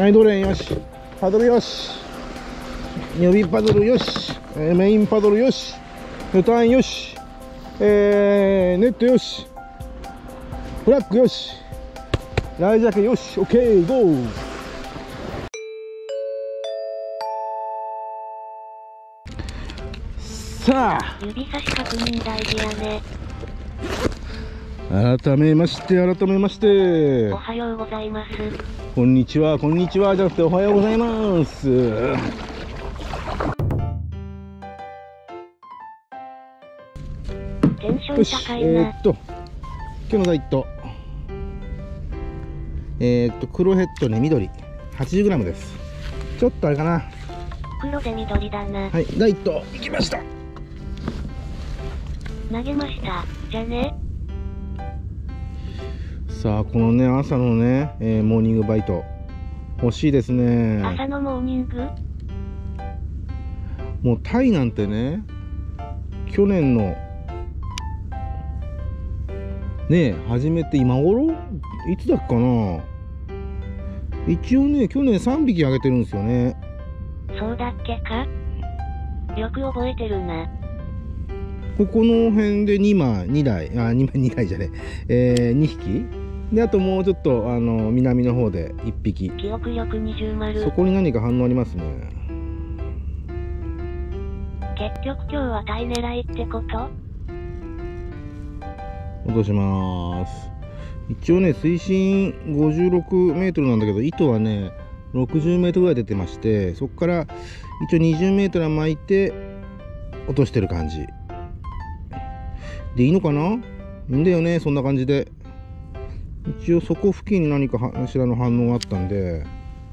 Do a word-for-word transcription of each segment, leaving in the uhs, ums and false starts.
はい、ドレーンよし、パドルよし、予備パドルよし、えー、メインパドルよし、予ターンよし、えー、ネットよし、フラッグよし、ライジャケよし、オッケー、ゴー。さあ、 指差し確認大事やね。 改めまして改めましておはようございます。 こんにちはこんにちはじゃなくておはようございます。 テンションよし、 高いな。 えー、っと今日のダイエット、えー、っと黒ヘッドに緑 はちじゅうグラム です。ちょっとあれかな、 黒で緑だな。 はい、ダイエットいきました。 投げました。じゃね。 さあこのね朝のね、えー、モーニングバイト欲しいですね。 朝のモーニング。 もうタイなんてね、去年のね初めて今頃いつだっかな、一応ね去年さんびきあげてるんですよね。 そうだっけか。よく覚えてるな。 ここの辺でにまいにだい、あにまいにだいじゃねえ、えー、にひきで、あともうちょっとあの南の方でいっぴき。 記憶力二重丸。 そこに何か反応ありますね。 結局今日はタイ狙いってこと。 落とします。一応ね水深ごじゅうろくメートルなんだけど、糸はねろくじゅうメートルぐらい出てまして、そこから一応にじゅうメートルは巻いて落としてる感じでいいのかな。いいんだよね、そんな感じで。一応そこ付近に何かしらの反応があったんで、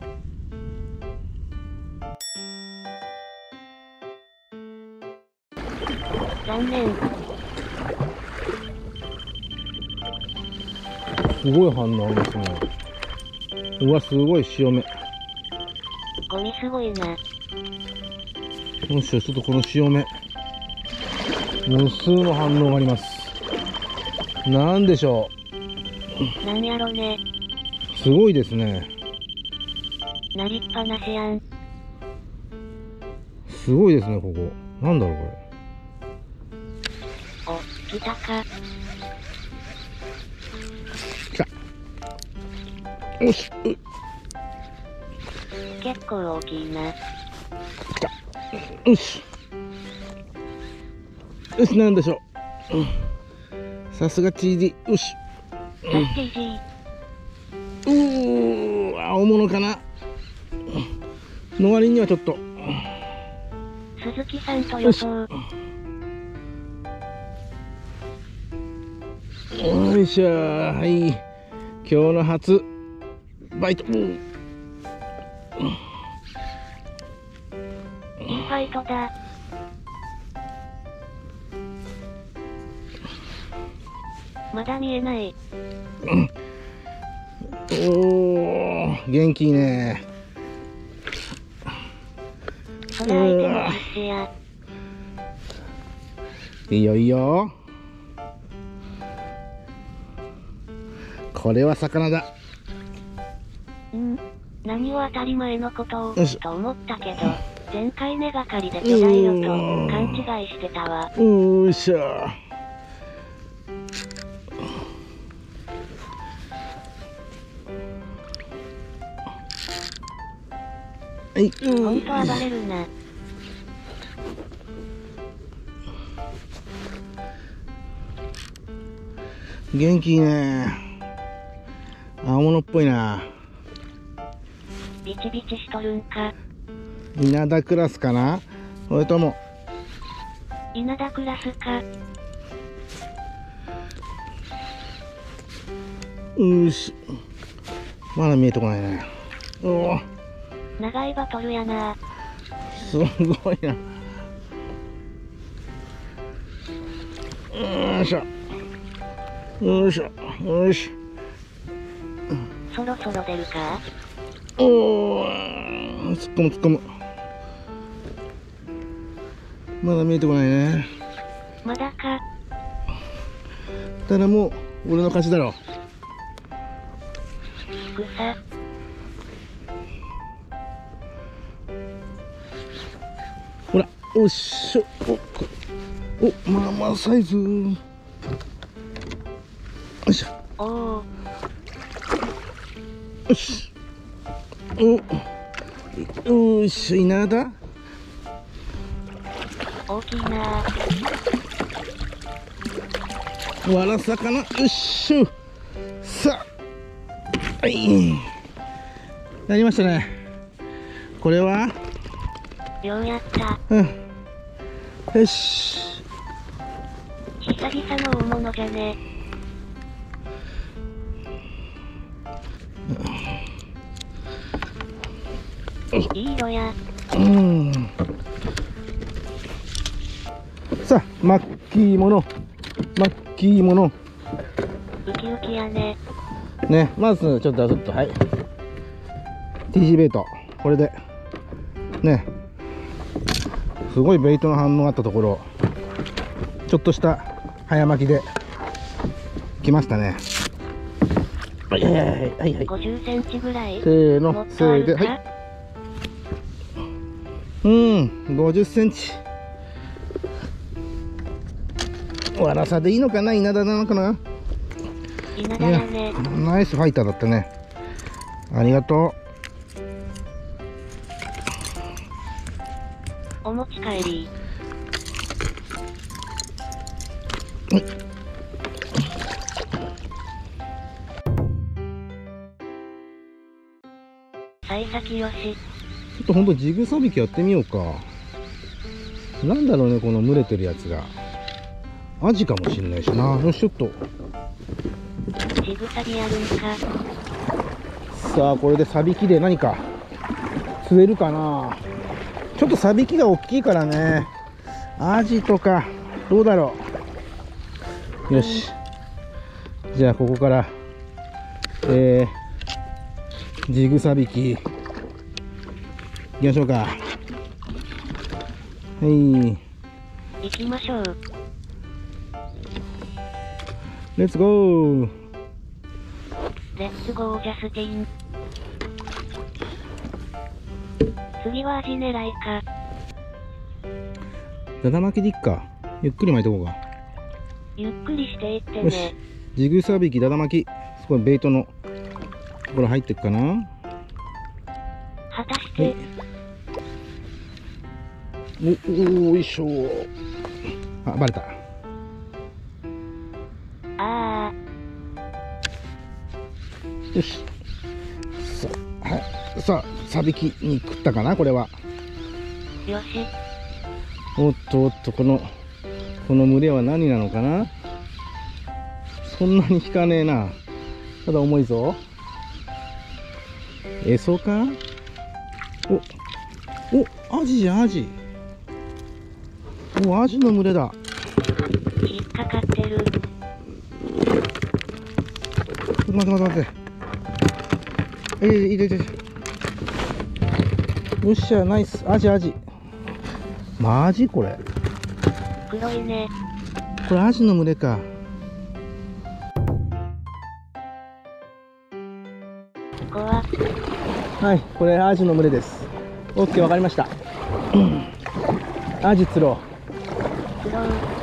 残念。 すごい反応ありますね。うわ、すごい潮目。 ゴミすごいな。 よっしゃ、ちょっとこの潮目無数の反応があります。なんでしょう。 なんやろね。 すごいですね。 なりっぱなしやん。 すごいですね、ここ。なんだろう、これ。 お、来たか。 来た。よし。う結構大きいな。 来た。よし。よし、なんでしょう。さすが ティーディー。よし。 さっきじうー、青物かなの割にはちょっと。 鈴木さんと予想。 よいしょ、はい。今日の初バイト。うん、 いいファイトだ。まだ見えない。 おー、元気いいね。 それ相手の必死や。 いいよいいよ。これは魚だ。 うん、何を当たり前のことをと思ったけど、前回根がかりで巨大よと勘違いしてたわ。 よいしょ。はい、 ほんと暴れるな。 元気いいね。青物っぽいな。 ビチビチしとるんか。 稲田クラスかな、それとも稲田クラスか。 よし、まだ見えてこないね。おお、 長いバトルやな。 すごいな。よいしょよいしょよし。 そろそろ出るか。 おお、突っ込む突っ込む。まだ見えてこないね。 まだか。 ただもう俺の勝ちだろう。 草。 よっしょ。おお、まあまあサイズ。よいしょ。 およし。およいしょ、稲田大きいな。 わら魚。よっしょ。さあ、はい、なりましたね。これはようやった。 うん、よし。 久々の大物じゃね。いい色や。 うん。さあ、マッキーもの、マッキーもの。 ウキウキやね。 ね、まずちょっとちょっとはい。ティージー ベイト、これでね、すごいベイトの反応があったところ、ちょっとした早巻きで来ましたね。はいはいはいはいはい。 ごじゅっセンチぐらい。 せーの、せーで、はい。うん、ごじゅっセンチ。わらさでいいのかな、稲田なのかな。 稲田やね。 ナイスファイターだったね。ありがとう。お持ち帰り。 はい。 幸先よし。 ちょっとほんとジグサビキやってみようか。なんだろうね、この群れてるやつが。アジかもしんないしな。よし、ちょっと。 ジグサビやるんか。 さあ、これでサビキで何か釣れるかな。ちょっとサビキが大きいからね。アジとか、どうだろう。よし。じゃあ、ここから、えー、ジグサビキ、行きましょうか。はい。 行きましょう。 レッツゴー。 レッツゴージャスティン。次はアジ狙いか。 ダダ巻きでいっか。ゆっくり巻いとこうか。 ゆっくりしていってね。 よし。ジグサビキ、ダダ巻き。すごいベイトのところ入っていくかな。 果たして。はい、 おお、よいしょ。あ、バレた。 ああ。 よし。さあ、はい。さあ、サビキに食ったかな、これは。 よし。 おっとおっと、この、この群れは何なのかな。そんなに引かねえな。ただ重いぞ。エソか。お、お、アジじゃん、アジ。お、アジの群れだ。 引っかかってる。 待って待って待って。えー、いいでいいで。よっしゃ、ナイス。アジアジ。マジこれ。 黒いね。 これアジの群れか。 ここは。 はい、これアジの群れです。オッケー、わかりました。アジ釣ろう。釣ろ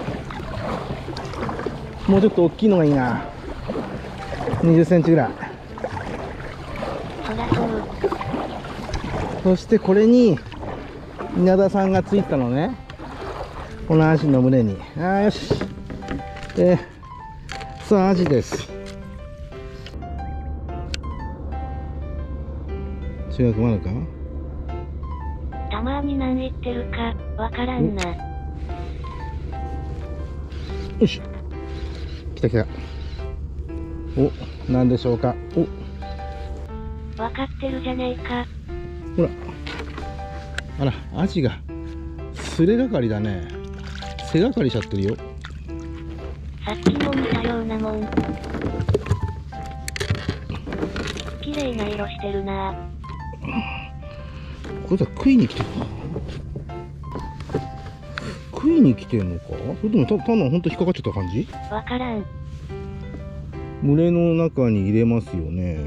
う。もうちょっと大きいのがいいな。にじゅっセンチぐらい。 そらそう。 そしてこれに稲田さんがついたのね。このアジの群れに。ああ、よし。で、さあ、アジです。中学まだか。 たまに何言ってるかわからんな。 よし。来た来た。お、なんでしょうか。お。 わかってるじゃねえか。 ほら。あら、アジが。すれがかりだね。背がかりしちゃってるよ。 さっきも見たようなもん。綺麗な色してるな。 これじゃ食いに来てるの。食いに来てんのか。それともた単なるほんと引っかかっちゃった感じ。 わからん。 群れの中に入れますよね。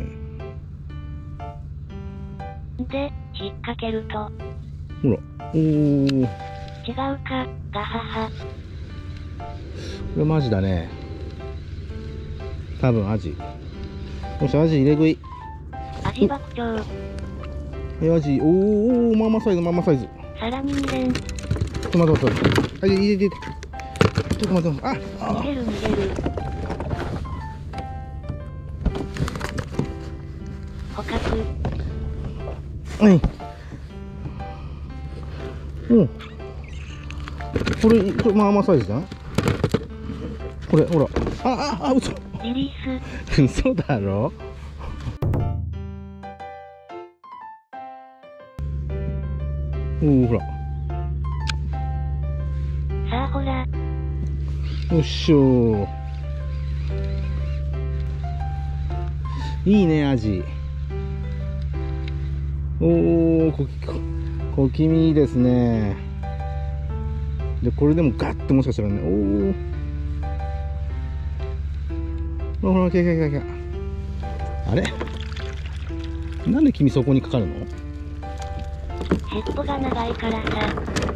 で、引っ掛けると。 ほら、おお。 違うか、ガハハ。 これマジだね。多分アジ。よし、アジ入れ食い。 アジ爆鳥。 え、アジ、おーおー、まあまあサイズ、まあまあサイズ。 さらにに連。 ちょっと待って待って。はい、入れて、入れて。ちょっと待って、あ、あ逃げる逃げる。捕獲。 はい。おう。これ、これ、まあまあサイズじゃん。これ、ほら。あ、あ、あ、嘘。 リリース。 嘘だろ。おお、ほら。 さあほら。 よっしょー。いいね、アジ。おお、こき、こ、小気味いいですね。で、これでもガッともしかしたらね、おお。ほら、けけけけ。あれなんで君そこにかかるの？ ヘッドが長いからさ。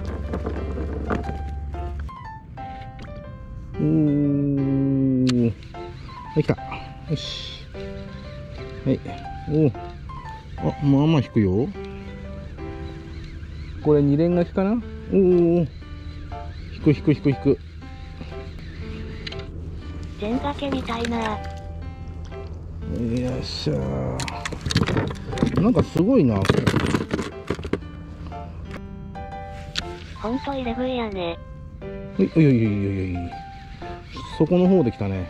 おー。はい、来た。よし。はい。おお。あ、まあまあ引くよ。これ二連書きかな？おお。引く引く引く引く。 全掛けみたいな。 よっしゃー。なんかすごいな。 ほんと入れ食いやね。 おいおいおいおいおいおい。そこの方で来たね。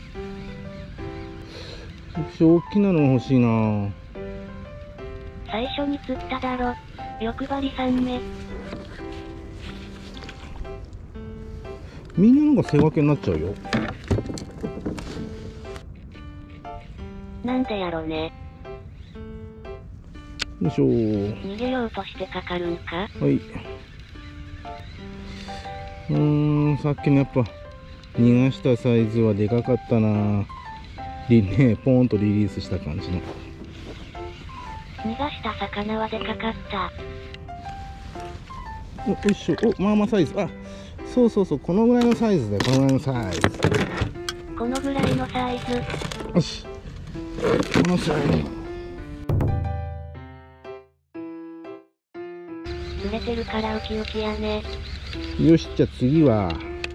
大きなのが欲しいな。 最初に釣っただろ。欲張りさんめ。 みんなのが背分けになっちゃうよ。 なんでやろね。 よいしょー。 逃げようとしてかかるんか。 はい。うーん、さっきのやっぱ逃がしたサイズはでかかったな。リね、ポーンとリリースした感じの。 逃がした魚はでかかった。 お、よいしょ。お、まあまあサイズ。あ、そうそうそう、このぐらいのサイズだよ。このぐらいのサイズ。 このぐらいのサイズ。 よし。このサイズ。 釣れてるからウキウキやね。 よし、じゃあ次は。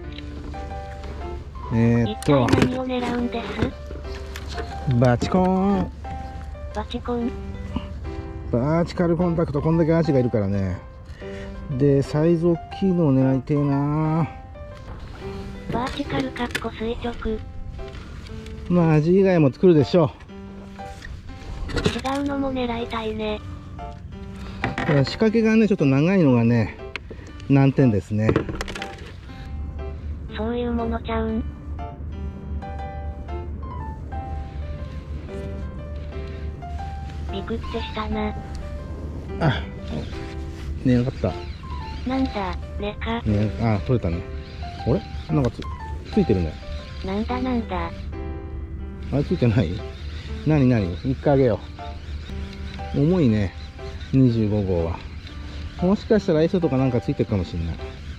えー、っと。 一体何を狙うんです？ バチコーン。 バチコン。 バーチカルコンタクト、こんだけアジがいるからね。で、サイズ大きいのを狙いてえな。 バーチカルかっこ垂直。 まあ、アジ以外も作るでしょ違うのも狙いたいね。 う。ただ仕掛けがね、ちょっと長いのがね、難点ですね。 そういうものちゃうん。ビクってしたな。 あ、ね、よかった。 なんだ、ねか。 ね、あ、取れたね。あれなんかつ、ついてるね。 なんだなんだ。 あれついてない？なになに？一回あげよう。重いね。にじゅうご号は。もしかしたら餌とかなんかついてるかもしれない。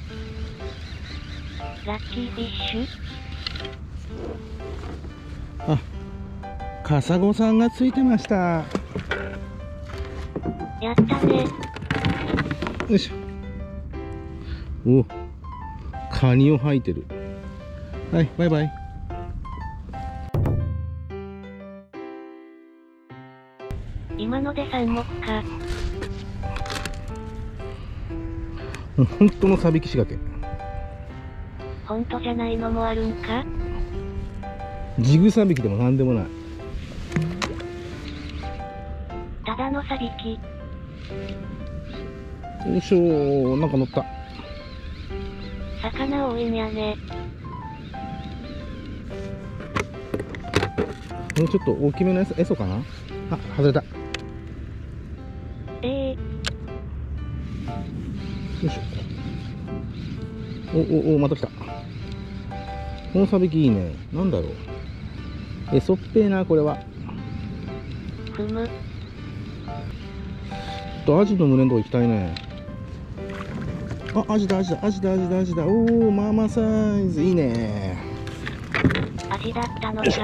ラッキーフィッシュ。あ、カサゴさんがついてました。 やったね。 よいしょ。お、カニを吐いてる。はい、バイバイ。 今ので三目か。 本当のサビキ仕掛け。 本当じゃないのもあるんか。 ジグサビキでもなんでもない。 ただのサビキ。 よいしょ、なんか乗った。 魚多いんやね。 もうちょっと大きめのエソ、エソかな。あ、外れた。 ええよいしょ。おおお、また来た。このサビキいいね。なんだろう。エソっぺーな、これは。 ふむ。 とアジの群れのとこ行きたいね。 あ、アジだアジだアジだアジだアジだ。おお、まあまあサイズいいね。 アジだったのか。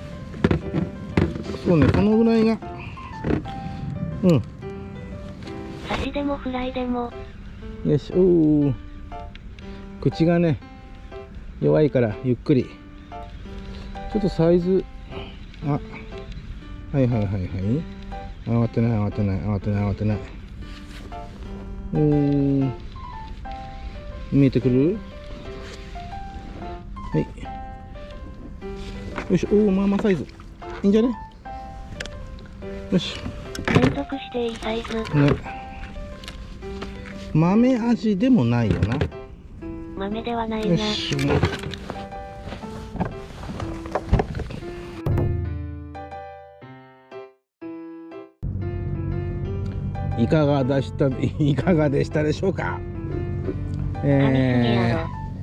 そうね、このぐらいがうん。 刺しでもフライでも。 よし。おお、口がね弱いからゆっくり。ちょっとサイズ、あ、はいはいはいはい。慌てない慌てない慌てない慌てない。おー、見えてくる？はい。よし、おお、まあまあサイズ。いいんじゃね？よし。 連続していいサイズ。 ね。豆味でもないよな。 豆ではないな。 よし。いかがでしたいかがでしたでしょうか。え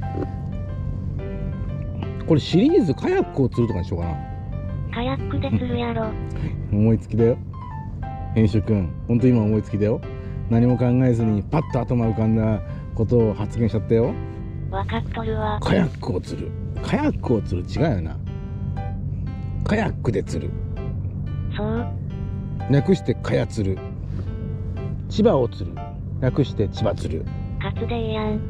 ー、これシリーズカヤックを釣るとかにしようかな。 カヤックで釣るやろ。 思いつきだよ編集くん、ほんと今思いつきだよ。何も考えずにパッと頭浮かんだことを発言しちゃったよ。 分かっとるわ。 カヤックを釣る、カヤックを釣る、違うよな。カヤックで釣る、 そう略してカヤ釣る。千葉を釣る、略して千葉釣る。 カツでえやん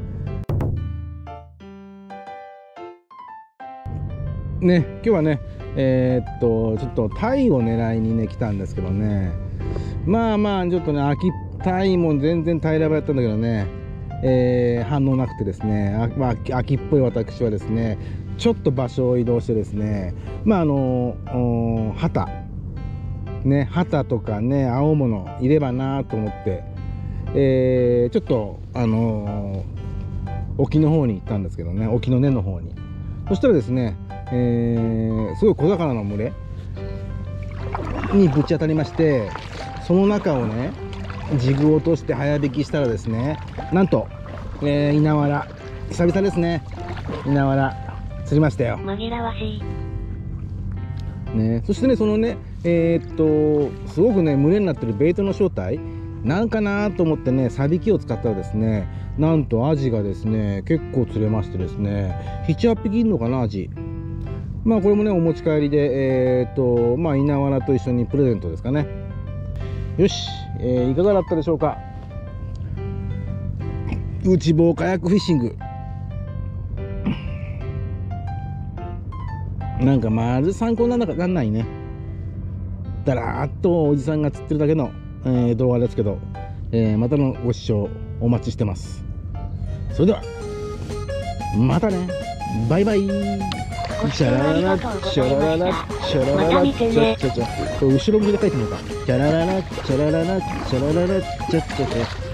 ね。今日はねえー、っとちょっとタイを狙いにね来たんですけどね、まあまあちょっとね秋タイも全然平らばやったんだけどね、えー、反応なくてですね、あ、まあ、秋っぽい私はですねちょっと場所を移動してですね、まああの旗ね、旗とかね青物いればなと思って、えー、ちょっとあのー、沖の方に行ったんですけどね、沖の根の方に。そしたらですね、えー、すごい小魚の群れにぶち当たりまして、その中をねジグ落として早引きしたらですね、なんと、えー、稲わら、久々ですね、稲わら釣りましたよ。 紛らわしいね。そしてねそのねえー、っとすごくね群れになってるベイトの正体なんかなと思ってねサビキを使ったらですね、なんとアジがですね結構釣れましてですね、ななはっぴきいるのかなアジ。まあこれもねお持ち帰りでえー、っとまあ稲わらと一緒にプレゼントですかね。よし、えー、いかがだったでしょうか。内房カヤックフィッシング、なんかまず参考にならないね。だらーっとおじさんが釣ってるだけの、えー、動画ですけど、えー、またのご視聴お待ちしてます。それではまたね、バイバイ。チャラララチャラララチャラララチャチャチャ、後ろ向きで書いてみようか。チャラララチャラララチャラララチャチャチャ。